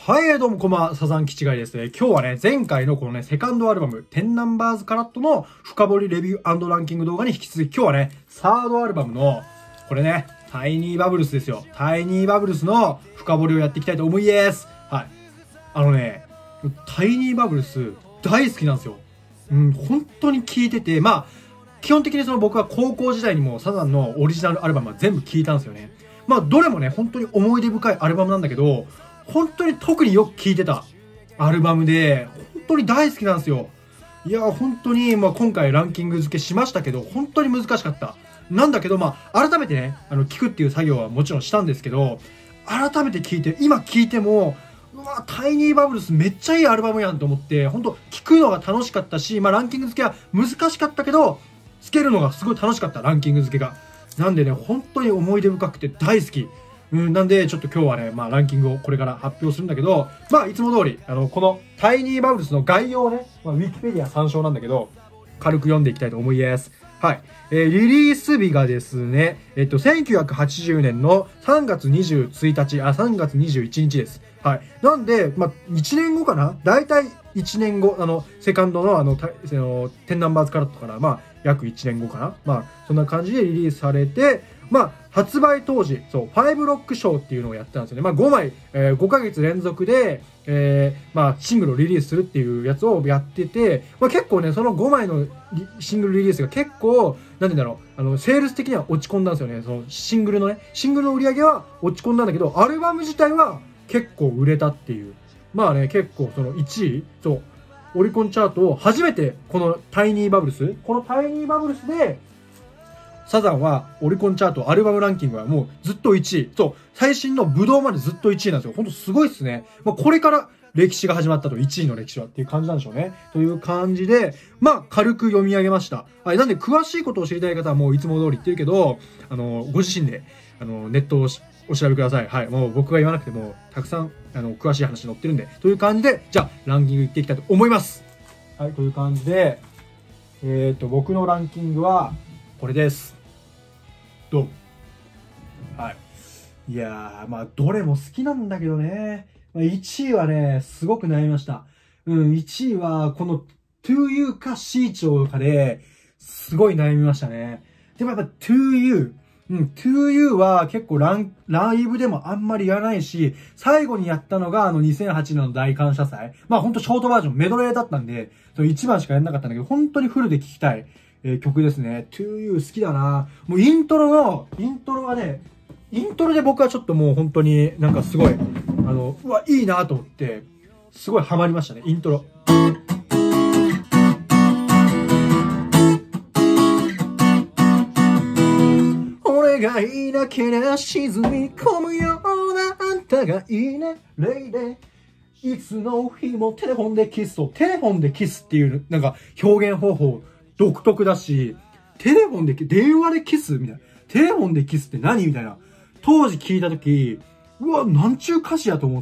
はい、どうもこんばんは、サザンキチガイですね。今日はね、前回のこのね、セカンドアルバム、10ナンバーズカラットの深掘りレビュー&ランキング動画に引き続き、今日はね、サードアルバムの、これね、タイニーバブルスですよ。タイニーバブルスの深掘りをやっていきたいと思います。はい。タイニーバブルス、大好きなんですよ。本当に聴いてて、基本的に僕は高校時代にもサザンのオリジナルアルバムは全部聴いたんですよね。どれもね、本当に思い出深いアルバムなんだけど、本当に特によく聴いてたアルバムで、本当に大好きなんですよ。いや、本当に、今回ランキング付けしましたけど、本当に難しかった。なんだけど、改めてね、聴くっていう作業はもちろんしたんですけど、改めて聴いて、今聴いても、うわ、タイニーバブルスめっちゃいいアルバムやんと思って、本当聴くのが楽しかったし、ランキング付けは難しかったけど、付けるのがすごい楽しかった、ランキング付けが。なんでね、本当に思い出深くて大好き。なんで、ちょっと今日はね、ランキングをこれから発表するんだけど、いつも通り、このタイニーバブルスの概要をね、ウィキペディア参照なんだけど、軽く読んでいきたいと思います。はい。リリース日がですね、1980年の3月21日、3月21日です。はい。なんで、1年後かな、だいたい1年後、セカンドの10ナンバーズカラットから、約1年後かな。そんな感じでリリースされて、発売当時、そう、5ロックショーっていうのをやってたんですよね。5枚、5ヶ月連続で、シングルをリリースするっていうやつをやってて、結構ね、その5枚のシングルリリースが結構、なんて言うんだろう、セールス的には落ち込んだんですよね。そのシングルの売り上げは落ち込んだんだけど、アルバム自体は結構売れたっていう。結構その1位、そう、オリコンチャートを初めてこのタイニーバブルスで、サザンはオリコンチャート、アルバムランキングはもうずっと1位。そう、最新のブドウまでずっと1位なんですよ。ほんとすごいっすね。これから歴史が始まったと、1位の歴史はっていう感じなんでしょうね。という感じで、軽く読み上げました。はい、なんで詳しいことを知りたい方はもういつも通り言ってるけど、ご自身で、ネットをお調べください。はい。もう僕が言わなくても、たくさん、詳しい話載ってるんで、という感じで、じゃあ、ランキングいっていきたいと思います。はい、という感じで、僕のランキングは、これです。ドン。はい。いやー、どれも好きなんだけどね。1位はね、すごく悩みました。1位は、この To You か C 長かで、すごい悩みましたね。でもやっぱ To You。To You は結構ライブでもあんまりやらないし、最後にやったのが2008年の大感謝祭。ほんとショートバージョン、メドレーだったんで、1番しかやんなかったんだけど、本当にフルで聴きたい。曲ですね。To You 好きだな。もうイントロはね、イントロで僕はちょっともう本当になんかすごい、うわ、いいなと思って、すごいハマりましたね、イントロ。俺がいなけりゃ沈み込むようなあんたがいいね、レイデいつの日もテレフォンでキスを、テレフォンでキスっていうなんか表現方法、独特だし、電話でキスみたいな。テレフォンでキスって何みたいな。当時聞いたとき、うわ、なんちゅう歌詞やと思って、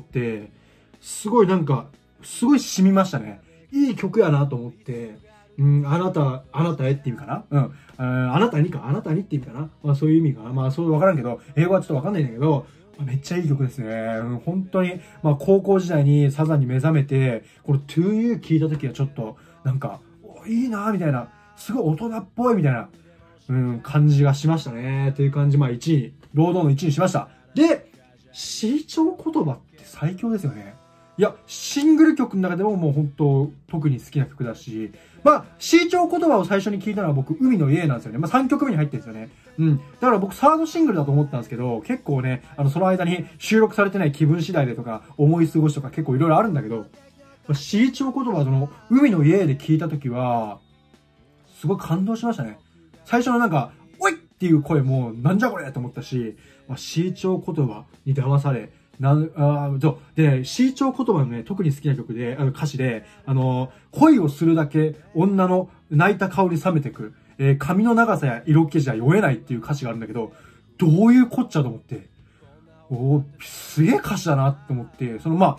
すごい染みましたね。いい曲やなと思って、あなたへって意味かなあなたにって意味かなそういう意味かなそうわからんけど、英語はちょっとわかんないんだけど、めっちゃいい曲ですね。本当に、高校時代にサザンに目覚めて、この To You 聞いたときはちょっと、なんか、いいなみたいな。すごい大人っぽいみたいな、感じがしましたね。という感じ、1位、堂々の1位にしました。で、C 調言葉って最強ですよね。いや、シングル曲の中でももう本当、特に好きな曲だし、C 調言葉を最初に聞いたのは僕、海の家なんですよね。3曲目に入ってるんですよね。だから僕、サードシングルだと思ったんですけど、結構ね、その間に収録されてない気分次第でとか、思い過ごしとか結構いろいろあるんだけど、C 調言葉海の家で聞いたときは、すごい感動しましたね。最初のなんか、おいっていう声も、なんじゃこれと思ったし、C 調言葉に騙され、C 調言葉のね、特に好きな曲で、歌詞で、恋をするだけ女の泣いた顔に冷めてく、髪の長さや色気じゃ酔えないっていう歌詞があるんだけど、どういうこっちゃと思って、すげえ歌詞だなって思って、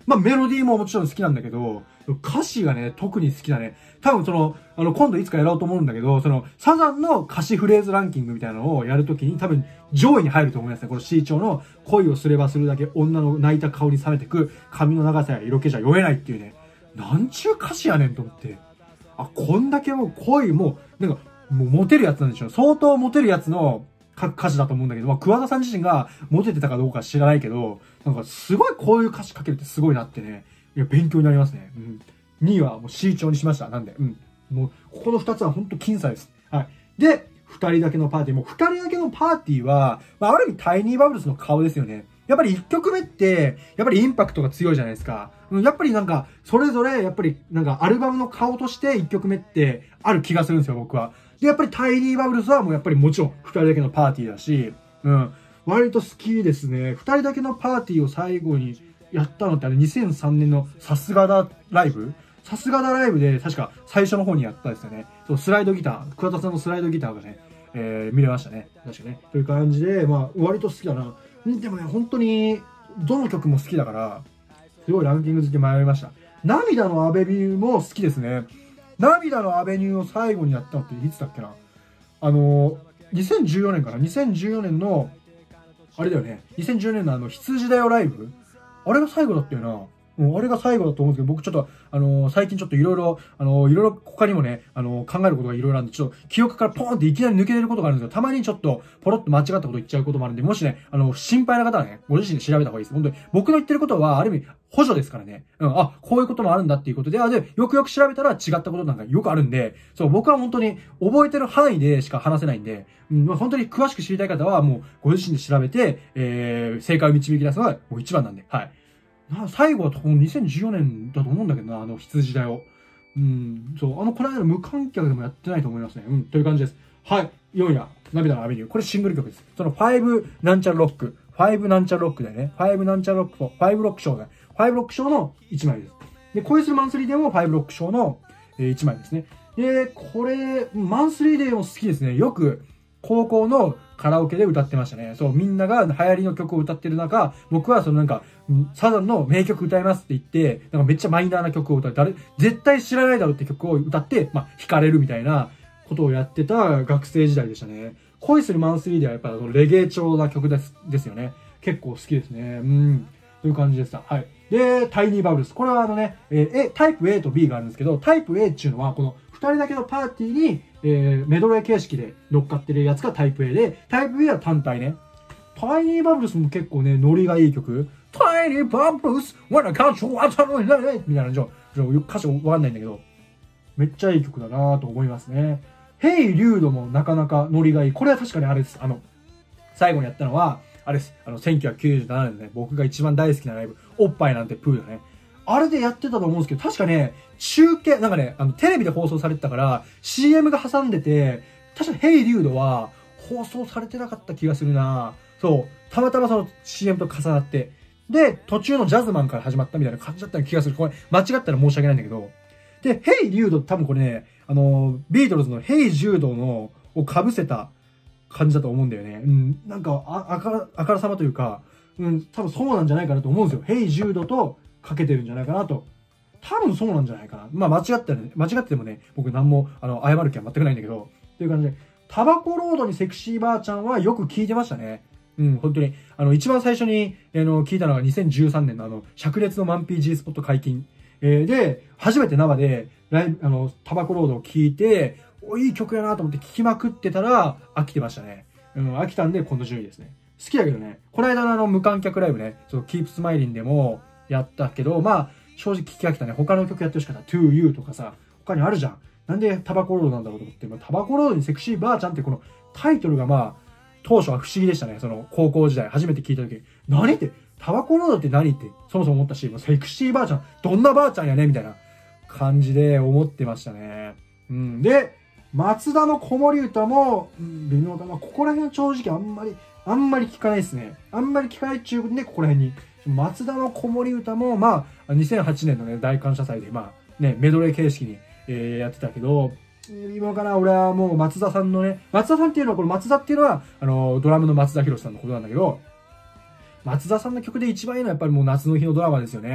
まあメロディーももちろん好きなんだけど、歌詞がね、特に好きだね。多分今度いつかやろうと思うんだけど、サザンの歌詞フレーズランキングみたいなのをやるときに多分上位に入ると思いますね。この C 調の恋をすればするだけ女の泣いた顔に冷めてく髪の長さや色気じゃ酔えないっていうね。なんちゅう歌詞やねんと思って。あ、こんだけもう恋もう、なんか、もうモテるやつなんでしょう。相当モテるやつの歌詞だと思うんだけど、まあ、桑田さん自身がモテてたかどうか知らないけど、なんかすごいこういう歌詞書けるってすごいなってね。いや、勉強になりますね。うん。2位はもう C 調にしました。なんで、うん。もう、ここの2つは本当僅差です。はい。で、2人だけのパーティー。もう2人だけのパーティーは、まあ、ある意味タイニーバブルスの顔ですよね。やっぱり1曲目って、やっぱりインパクトが強いじゃないですか。やっぱりなんか、それぞれ、やっぱりなんかアルバムの顔として1曲目ってある気がするんですよ、僕は。で、やっぱりタイニーバブルスはもうやっぱりもちろん2人だけのパーティーだし、うん。割と好きですね。2人だけのパーティーを最後にやったのって2003年のさすがだライブさすがだライブで確か最初の方にやったんですよね。そう、スライドギター、桑田さんのスライドギターがね、見れましたね。確かね。という感じで、まあ、割と好きだな。でもね、本当に、どの曲も好きだから、すごいランキング好き迷いました。涙のアベニューも好きですね。涙のアベニューを最後にやったのっていつだっけな。2014年かな。2014年の、あれだよね。2014年の羊だよライブあれが最後だったよな。あれが最後だと思うんですけど、僕ちょっと、最近ちょっといろいろ他にもね、考えることがいろいろあるんで、ちょっと記憶からポーンっていきなり抜けれることがあるんですよ。たまにちょっと、ポロッと間違ったこと言っちゃうこともあるんで、もしね、心配な方はね、ご自身で調べた方がいいです。本当に、僕の言ってることは、ある意味、補助ですからね。あ、こういうこともあるんだっていうことで、で、よくよく調べたら違ったことなんかよくあるんで、そう、僕は本当に覚えてる範囲でしか話せないんで、本当に詳しく知りたい方は、もう、ご自身で調べて、正解を導き出すのが、もう一番なんで、はい。最後は多分2014年だと思うんだけどな、羊だよ。そう、この間の無観客でもやってないと思いますね。という感じです。はい。4位は、涙のアベニュー。これシングル曲です。その5なんちゃらロック。5なんちゃらロックだよね。5なんちゃらロックと、5ロックショーだよ。5ロックショーの1枚です。で、恋するマンスリーデーも5ロックショーの1枚ですね。で、これ、マンスリーデーも好きですね。よく、高校のカラオケで歌ってましたね。そう、みんなが流行りの曲を歌ってる中、僕はなんか、サザンの名曲歌いますって言って、なんかめっちゃマイナーな曲を歌う。絶対知らないだろうって曲を歌って、まあ、弾かれるみたいなことをやってた学生時代でしたね。恋するマンスリーではやっぱレゲエ調な曲ですよね。結構好きですね。という感じでした。はい。で、タイニーバブルス。これはタイプ A と B があるんですけど、タイプ A っていうのは、この2人だけのパーティーに、メドレー形式で乗っかってるやつがタイプ A で、タイプ B は単体ね。タイニーバブルスも結構ね、ノリがいい曲。タイニーバブルス、when I can't show what I'm doing みたいな歌詞わかんないんだけど、めっちゃいい曲だなぁと思いますね。ヘイリュードもなかなかノリがいい。これは確かにあれです。最後にやったのは、あれです。1997年でね、僕が一番大好きなライブ、おっぱいなんてプーだね。あれでやってたと思うんですけど、確かね、中継、なんかね、テレビで放送されてたから、CM が挟んでて、確かヘイリュードは放送されてなかった気がするなそう。たまたまその CM と重なって。で、途中のジャズマンから始まったみたいな感じだった気がする。これ、間違ったら申し訳ないんだけど。で、ヘイリュード多分これね、ビートルズのヘイジュードの、を被せた感じだと思うんだよね。なんか、あからさまというか、多分そうなんじゃないかなと思うんですよ。ヘイジュードとかけてるんじゃないかなと。多分そうなんじゃないかな。まあ間違っててもね、僕何も、謝る気は全くないんだけど、という感じで、タバコロードにセクシーばあちゃんはよく聞いてましたね。本当に。一番最初に、聞いたのが2013年の灼熱のマンピー G スポット解禁。で、初めて生で、タバコロードを聞いて、いい曲やなと思って聴きまくってたら、飽きてましたね。飽きたんで、この順位ですね。好きだけどね、この間の無観客ライブね、Keep Smiling でもやったけど、まあ、正直聞き飽きたね。他の曲やってほしかった。To You とかさ、他にあるじゃん。なんでタバコロードなんだろうと思って、タバコロードにセクシーばあちゃんってこのタイトルがまあ、当初は不思議でしたね。高校時代、初めて聞いた時。何って、タバコロードって何って、そもそも思ったし、セクシーばあちゃん、どんなばあちゃんやねみたいな感じで思ってましたね。で、松田の子守歌も、微妙かな。ここら辺は正直あんまり聞かないですね。あんまり聞かないっちゅうことで、ここら辺に。松田の子守歌も、まあ、2008年のね、大感謝祭で、まあ、ね、メドレー形式に、やってたけど、今から俺はもう松田さんのね、松田さんっていうのは、この松田っていうのは、ドラムの松田博さんのことなんだけど、松田さんの曲で一番いいのはやっぱりもう夏の日のドラマですよね。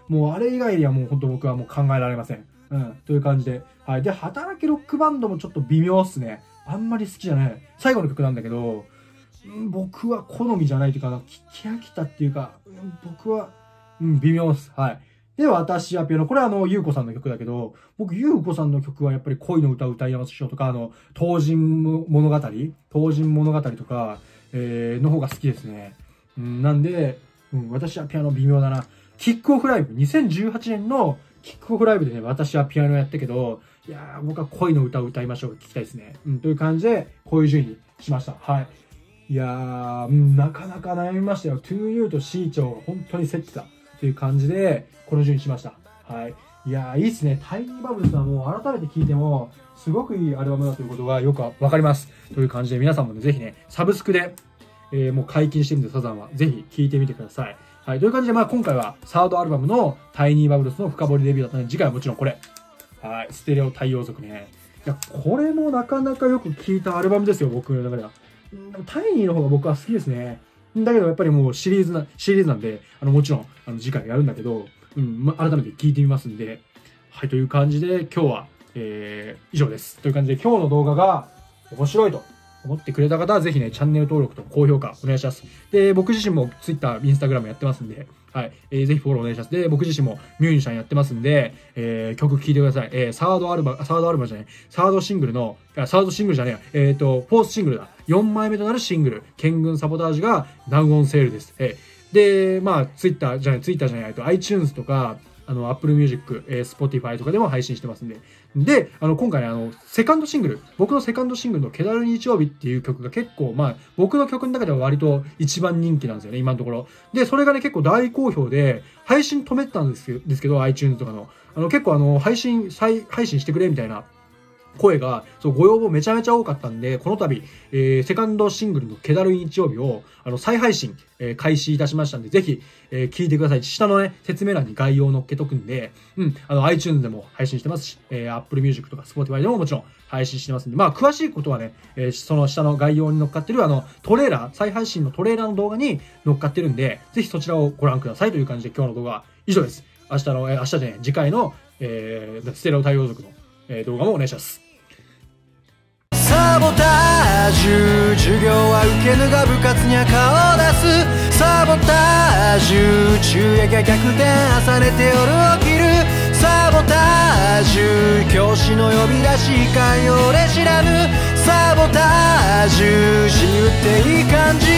もうあれ以外にはもう本当僕はもう考えられません。うん。という感じで。はい。で、働きロックバンドもちょっと微妙っすね。あんまり好きじゃない。最後の曲なんだけど、僕は好みじゃないというか、聞き飽きたっていうか、僕は、微妙です。はい。で、私はピアノ。これはゆうこさんの曲だけど、僕、ゆうこさんの曲はやっぱり恋の歌を歌いやましょうとか、東人物語とか、の方が好きですね。なんで、私はピアノ微妙だな。キックオフライブ、2018年のキックオフライブでね、私はピアノやったけど、いやー、僕は恋の歌を歌いましょうが聞きたいですね。という感じで、こういう順位にしました。はい。いやー、なかなか悩みましたよ。2U と C 長、本当に競ってた。という感じで、この順にしました。はい。いやー、いいっすね。タイニーバブルスはもう改めて聴いても、すごくいいアルバムだということがよくわかります。という感じで、皆さんもね、ぜひね、サブスクで、もう解禁してるんで、サザンは、ぜひ聴いてみてください。はい。という感じで、まあ今回は、サードアルバムのタイニーバブルスの深掘りレビューだったので、次回はもちろんこれ。はい。ステレオ太陽族ね。いや、これもなかなかよく聴いたアルバムですよ、僕の中では。タイニーの方が僕は好きですね。だけどやっぱりもうシリーズなんで、もちろん、次回やるんだけど、改めて聞いてみますんで。はい、という感じで今日は、以上です。という感じで今日の動画が面白いと思ってくれた方はぜひね、チャンネル登録と高評価お願いします。で、僕自身も Twitter、Instagram やってますんで、はい。ぜひフォローお願いします。で、僕自身もミュージシャンやってますんで、曲聴いてください。サードシングルじゃねえや。フォースシングルだ。4枚目となるシングル、剣軍サボタージュが Now on Sale です。で、まあ、Twitter じゃない、iTunes とか、Apple Music、Spotify とかでも配信してますんで。で、今回ね、僕のセカンドシングルの気だる日曜日っていう曲が結構、まあ、僕の曲の中では割と一番人気なんですよね、今のところ。で、それがね、結構大好評で、配信止めてたんですけど、iTunes とかの。結構再配信してくれみたいな声が、ご要望めちゃめちゃ多かったんで、この度、セカンドシングルの気だるい日曜日を、再配信、開始いたしましたんで、ぜひ、聞いてください。下のね、説明欄に概要を載っけとくんで、iTunes でも配信してますし、Apple Music とか Spotify でももちろん配信してますんで、まあ、詳しいことはね、その下の概要に載っかってる、再配信のトレーラーの動画に載っかってるんで、ぜひそちらをご覧くださいという感じで今日の動画は以上です。次回の、ステレオ太陽族の、動画もお願いします。 サボタージュ、授業は受けぬが部活には顔を出す。サボタージュ、昼夜が逆転、朝寝て夜起きる。サボタージュ、教師の呼び出しかよ俺知らぬ。サボタージュ、自由っていい感じ。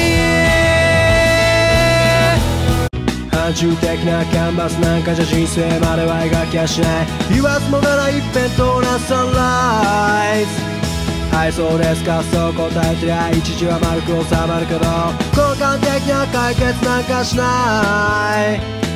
範疇的なキャンバスなんかじゃ人生までは描きやしない。言わずもがな一辺倒なサンライズ。はい、そうですか、そう答えてりゃ一時は丸く収まるけど、交換的な解決なんかしない。